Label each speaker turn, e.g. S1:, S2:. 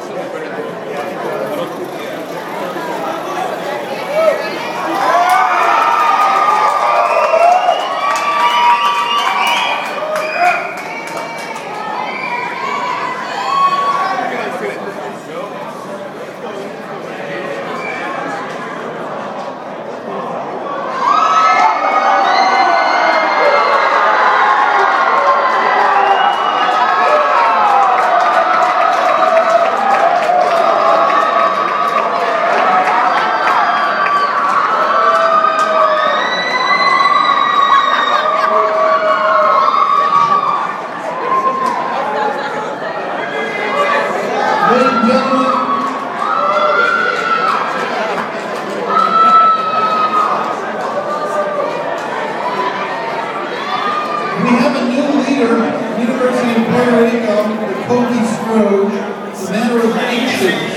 S1: We have a new leader, University of Puerto Rico, the matter of AIChE.